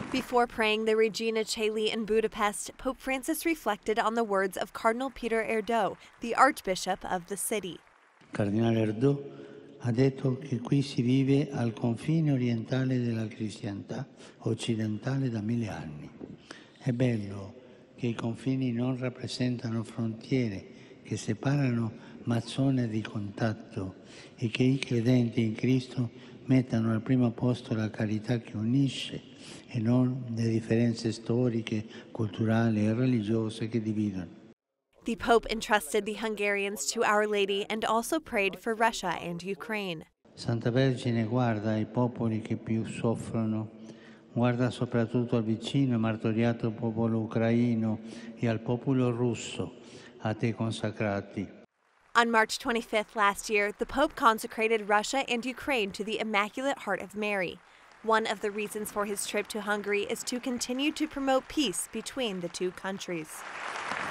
Before praying the Regina Caeli in Budapest, Pope Francis reflected on the words of Cardinal Péter Erdő, the Archbishop of the city. Cardinal Erdő ha detto che qui si vive al confine orientale della cristianità occidentale da 1000 anni. È bello che i confini non rappresentano frontiere che separano, ma zone di contatto, e che i credenti in Cristo mettano al primo posto la carità che unisce e non le differenze storiche, culturali e religiose che dividono. The Pope entrusted the Hungarians to Our Lady and also prayed for Russia and Ukraine. Santa Vergine, guarda ai popoli che più soffrono, guarda soprattutto al vicino e martoriato popolo ucraino e al popolo russo, a te consacrati. On March 25th last year, the Pope consecrated Russia and Ukraine to the Immaculate Heart of Mary. One of the reasons for his trip to Hungary is to continue to promote peace between the two countries.